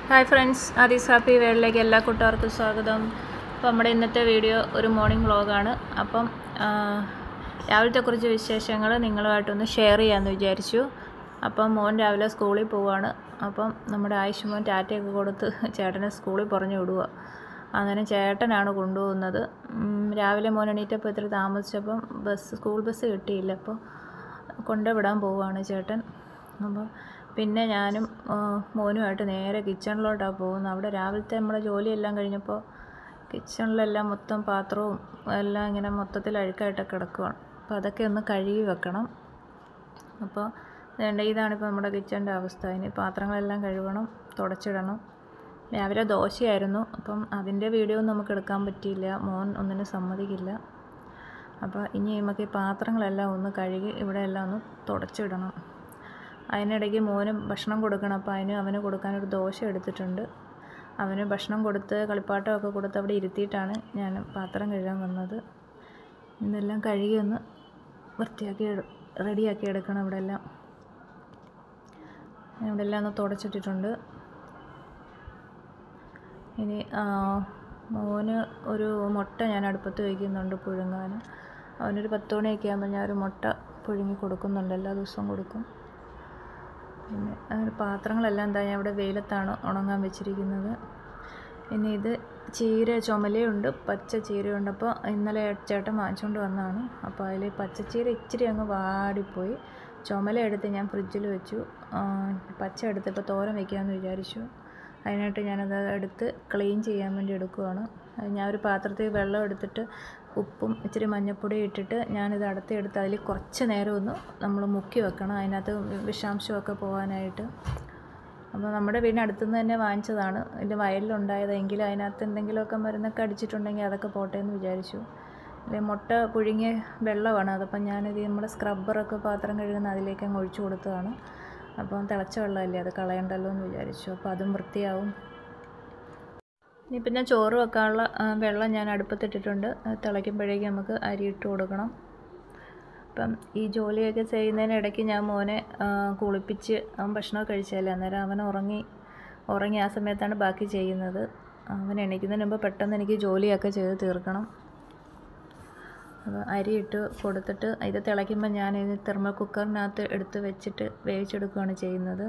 Hi friends, Aadhi's happy വേൾഡിലേക്ക് എല്ലാ കൂട്ടുകാർക്കും സ്വാഗതം. അപ്പോൾ നമ്മുടെ ഇന്നത്തെ വീഡിയോ ഒരു മോർണിംഗ് വ്ളോഗാണ്. അപ്പം രാവിലത്തെ കുറച്ച് വിശേഷങ്ങൾ നിങ്ങളുമായിട്ടൊന്ന് ഷെയർ ചെയ്യാമെന്ന് വിചാരിച്ചു. അപ്പം മോൻ രാവിലെ സ്കൂളിൽ പോവുകയാണ്. അപ്പം നമ്മുടെ ആയുഷ് മോൻ ടാറ്റയൊക്കെ കൊടുത്ത് ചേട്ടനെ സ്കൂളിൽ പറഞ്ഞു വിടുക. അങ്ങനെ ചേട്ടനാണ് കൊണ്ടുപോകുന്നത്. രാവിലെ മോൻ എണീറ്റപ്പോൾ ഇത്തിരി താമസിച്ചപ്പം സ്കൂൾ ബസ് കിട്ടിയില്ല. അപ്പോൾ കൊണ്ടുവിടാൻ പോവുകയാണ് ചേട്ടൻ. അപ്പോൾ പിന്നെ ഞാനും മോനുമായിട്ട് നേരെ കിച്ചണിലോട്ടാണ് പോകുന്നത്. അവിടെ രാവിലത്തെ നമ്മുടെ ജോലിയെല്ലാം കഴിഞ്ഞപ്പോൾ കിച്ചണിലെല്ലാം മൊത്തം പാത്രവും എല്ലാം ഇങ്ങനെ മൊത്തത്തിൽ അഴുക്കായിട്ടൊക്കെ കിടക്കുകയാണ്. അപ്പോൾ അതൊക്കെ ഒന്ന് കഴുകി വെക്കണം. അപ്പോൾ ഇതാണിപ്പോൾ നമ്മുടെ കിച്ചണിൻ്റെ അവസ്ഥ. ഇനി പാത്രങ്ങളെല്ലാം കഴുകണം, തുടച്ചിടണം. രാവിലെ ദോശയായിരുന്നു. അപ്പം അതിൻ്റെ വീഡിയോ ഒന്നും നമുക്ക് എടുക്കാൻ പറ്റിയില്ല, മോൻ ഒന്നിനും സമ്മതിക്കില്ല. അപ്പോൾ ഇനി നമുക്ക് ഈ പാത്രങ്ങളെല്ലാം ഒന്ന് കഴുകി ഇവിടെ എല്ലാം ഒന്ന് തുടച്ചിടണം. അതിനിടയ്ക്ക് മോന് ഭക്ഷണം കൊടുക്കണം. അപ്പോൾ അവന് കൊടുക്കാനൊരു ദോശ എടുത്തിട്ടുണ്ട്. അവന് ഭക്ഷണം കൊടുത്ത് കളിപ്പാട്ടമൊക്കെ കൊടുത്ത് അവിടെ ഇരുത്തിയിട്ടാണ് ഞാൻ പാത്രം കഴുകാൻ വന്നത്. ഇതെല്ലാം കഴുകി ഒന്ന് വൃത്തിയാക്കി റെഡിയാക്കി എടുക്കണം. ഇവിടെ എല്ലാം ഒന്ന് തുടച്ചിട്ടിട്ടുണ്ട്. ഇനി മോന് ഒരു മുട്ട ഞാൻ അടുപ്പത്ത് വയ്ക്കുന്നുണ്ട് പുഴുങ്ങാൻ. അവനൊരു 10 മണിയൊക്കെ ആകുമ്പോൾ ഞാൻ ഒരു മുട്ട പുഴുങ്ങി കൊടുക്കുന്നുണ്ട്, എല്ലാ ദിവസവും കൊടുക്കും. പിന്നെ അങ്ങനെ പാത്രങ്ങളെല്ലാം എന്താ ഞാൻ ഇവിടെ വെയിലത്താണ് ഉണങ്ങാൻ വെച്ചിരിക്കുന്നത്. ഇനി ഇത് ചുമലയുണ്ട്, പച്ച ചീരയുണ്ട്. അപ്പോൾ ഇന്നലെ ചേട്ടൻ വാങ്ങിച്ചുകൊണ്ട് വന്നതാണ്. അപ്പോൾ അതിൽ പച്ചച്ചീര ഇച്ചിരി അങ്ങ് വാടിപ്പോയി. ചുമല എടുത്ത് ഞാൻ ഫ്രിഡ്ജിൽ വെച്ചു. പച്ച എടുത്തിപ്പോൾ തോരൻ വയ്ക്കാമെന്ന് വിചാരിച്ചു. അതിനായിട്ട് ഞാനത് എടുത്ത് ക്ലീൻ ചെയ്യാൻ വേണ്ടി എടുക്കുകയാണ്. ഞാൻ ഒരു പാത്രത്തിൽ വെള്ളം എടുത്തിട്ട് ഉപ്പും ഇച്ചിരി മഞ്ഞൾപ്പൊടിയും ഇട്ടിട്ട് ഞാനിത് എടുത്ത് അതിൽ കുറച്ച് നേരം ഒന്ന് നമ്മൾ മുക്കി വെക്കണം, അതിനകത്ത് വിഷാംശമൊക്കെ പോകാനായിട്ട്. അപ്പോൾ നമ്മുടെ വീടിനടുത്തുനിന്ന് തന്നെ വാങ്ങിച്ചതാണ്. ഇത് വയലിലുണ്ടായതെങ്കിൽ അതിനകത്ത് എന്തെങ്കിലുമൊക്കെ മരുന്നൊക്കെ അടിച്ചിട്ടുണ്ടെങ്കിൽ അതൊക്കെ പോട്ടെ എന്ന് വിചാരിച്ചു. അല്ലെങ്കിൽ മുട്ട പുഴുങ്ങിയ വെള്ളമാണ്. അതപ്പം ഞാനിത് നമ്മുടെ സ്ക്രബ്ബറൊക്കെ പാത്രം കഴുകുന്ന അതിലേക്ക് അങ്ങ് ഒഴിച്ചു കൊടുത്തതാണ്. അപ്പം തിളച്ച വെള്ളമല്ലേ, അത് കളയണ്ടല്ലോ എന്ന് വിചാരിച്ചു. അപ്പോൾ അതും വൃത്തിയാവും. ഇനിയിപ്പം ഞാൻ ചോറ് വെക്കാനുള്ള വെള്ളം ഞാൻ അടുപ്പത്തിട്ടിട്ടുണ്ട്. തിളയ്ക്കുമ്പോഴേക്കും നമുക്ക് അരി ഇട്ട് കൊടുക്കണം. അപ്പം ഈ ജോലിയൊക്കെ ചെയ്യുന്നതിനിടയ്ക്ക് ഞാൻ മോനെ കുളിപ്പിച്ച് അവൻ ഭക്ഷണമൊക്കെ കഴിച്ചതല്ലേ, അന്നേരം അവൻ ഉറങ്ങി ആ സമയത്താണ് ബാക്കി ചെയ്യുന്നത്. അവൻ എണീക്കുന്നതിന് മുമ്പ് പെട്ടെന്ന് എനിക്ക് ജോലിയൊക്കെ ചെയ്ത് തീർക്കണം. അപ്പോൾ അരി ഇട്ട് കൊടുത്തിട്ട് ഇത് തിളയ്ക്കുമ്പോൾ ഞാൻ ഇത് തെർമൽ കുക്കറിനകത്ത് എടുത്ത് വെച്ചിട്ട് വേവിച്ചെടുക്കുകയാണ് ചെയ്യുന്നത്.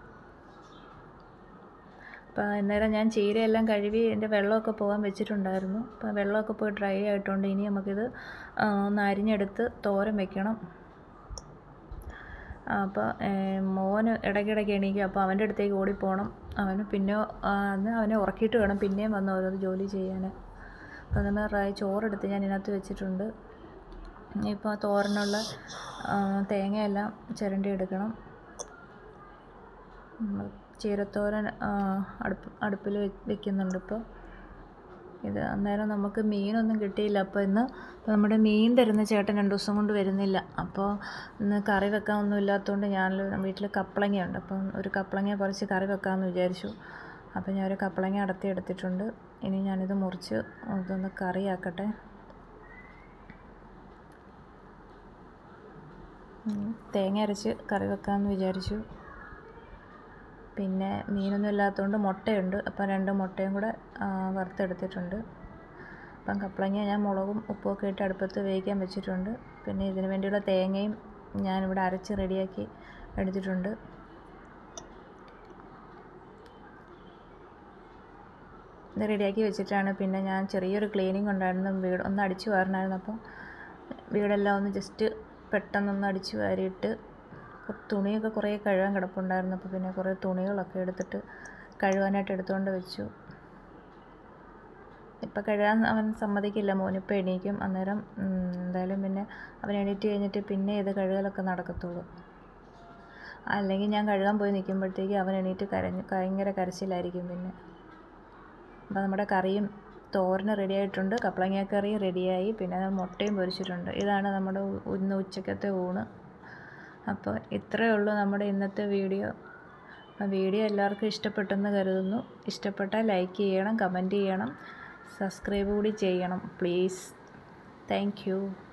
അപ്പോൾ അന്നേരം ഞാൻ ചീരയെല്ലാം കഴുകി എൻ്റെ വെള്ളമൊക്കെ പോകാൻ വെച്ചിട്ടുണ്ടായിരുന്നു. അപ്പോൾ വെള്ളമൊക്കെ പോയി ഡ്രൈ ആയിട്ടുണ്ട്. ഇനി നമുക്കിത് ഒന്ന് അരിഞ്ഞെടുത്ത് തോരൻ വയ്ക്കണം. അപ്പോൾ മോന് ഇടയ്ക്കിടയ്ക്ക് എണീക്കും. അപ്പോൾ അവൻ്റെ അടുത്തേക്ക് ഓടിപ്പോകണം. അവനെ ഉറക്കിയിട്ട് വേണം പിന്നെയും വന്ന് ഓരോ ജോലി ചെയ്യാൻ. അപ്പോൾ നമ്മൾ ചോറെടുത്ത് ഞാൻ ഇതിനകത്ത് വെച്ചിട്ടുണ്ട്. ഇപ്പോൾ തോരനുള്ള തേങ്ങയെല്ലാം ചിരണ്ടി എടുക്കണം. ചീരത്തോരൻ അടുപ്പിൽ വെക്കുന്നുണ്ട്. ഇപ്പോൾ ഇത് അന്നേരം നമുക്ക് മീനൊന്നും കിട്ടിയില്ല. അപ്പോൾ ഇന്ന് നമ്മുടെ മീൻ തരുന്ന ചേട്ടൻ 2 ദിവസം കൊണ്ട് വരുന്നില്ല. അപ്പോൾ ഇന്ന് കറി വെക്കാനൊന്നും ഇല്ലാത്തതുകൊണ്ട് ഞാൻ വീട്ടിൽ കപ്പളങ്ങയുണ്ട്. അപ്പം ഒരു കപ്പളങ്ങ പറിച്ച് കറി വെക്കാമെന്ന് വിചാരിച്ചു. അപ്പോൾ ഞാൻ ഒരു കപ്പളങ്ങ എടുത്തിട്ടുണ്ട്. ഇനി ഞാനിത് മുറിച്ച് ഇതൊന്ന് കറിയാക്കട്ടെ. തേങ്ങ അരച്ച് കറി വെക്കാമെന്ന് വിചാരിച്ചു. പിന്നെ മീനൊന്നും ഇല്ലാത്തതുകൊണ്ട് മുട്ടയുണ്ട്. അപ്പം 2 മുട്ടയും കൂടെ വറുത്തെടുത്തിട്ടുണ്ട്. അപ്പം കപ്പളങ്ങ ഞാൻ മുളകും ഉപ്പുമൊക്കെ ഇട്ട് അടുപ്പത്ത് വേവിക്കാൻ വെച്ചിട്ടുണ്ട്. പിന്നെ ഇതിന് വേണ്ടിയുള്ള തേങ്ങയും ഞാനിവിടെ അരച്ച് റെഡിയാക്കി എടുത്തിട്ടുണ്ട്. ഇത് റെഡിയാക്കി വെച്ചിട്ടാണ് പിന്നെ ഞാൻ ചെറിയൊരു ക്ലീനിങ് ഉണ്ടായിരുന്നു. വീട് ഒന്ന് അടിച്ചു വാരണമായിരുന്നു. അപ്പം വീടെല്ലാം ഒന്ന് ജസ്റ്റ് പെട്ടെന്നൊന്ന് അടിച്ചു വാരിയിട്ട് തുണിയൊക്കെ കുറേ കഴുകാൻ കിടപ്പുണ്ടായിരുന്നു. അപ്പോൾ പിന്നെ കുറേ തുണികളൊക്കെ എടുത്തിട്ട് കഴുകാനായിട്ട് എടുത്തുകൊണ്ട് വെച്ചു. ഇപ്പം കഴുകാൻ അവൻ സമ്മതിക്കില്ല. മോനിപ്പോൾ എണീക്കും. അന്നേരം എന്തായാലും പിന്നെ അവൻ എണീറ്റ് കഴിഞ്ഞിട്ട് പിന്നെ ഇത് കഴുകലൊക്കെ നടക്കത്തുള്ളൂ. അല്ലെങ്കിൽ ഞാൻ കഴുകാൻ പോയി നിൽക്കുമ്പോഴത്തേക്ക് അവൻ എണീറ്റ് ഭയങ്കര കരച്ചിലായിരിക്കും പിന്നെ. അപ്പോൾ നമ്മുടെ കറിയും തോരന് റെഡി ആയിട്ടുണ്ട്. കപ്പളങ്ങ കറി റെഡിയായി. പിന്നെ മുട്ടയും പൊരിച്ചിട്ടുണ്ട്. ഇതാണ് നമ്മുടെ ഇന്ന് ഉച്ചക്കത്തെ ഊണ്. അപ്പോൾ ഇത്രയേ ഉള്ളൂ നമ്മുടെ ഇന്നത്തെ വീഡിയോ. വീഡിയോ എല്ലാവർക്കും ഇഷ്ടപ്പെട്ടെന്ന് കരുതുന്നു. ഇഷ്ടപ്പെട്ടാൽ ലൈക്ക് ചെയ്യണം, കമൻറ്റ് ചെയ്യണം, സബ്സ്ക്രൈബ് കൂടി ചെയ്യണം പ്ലീസ്. Thank you.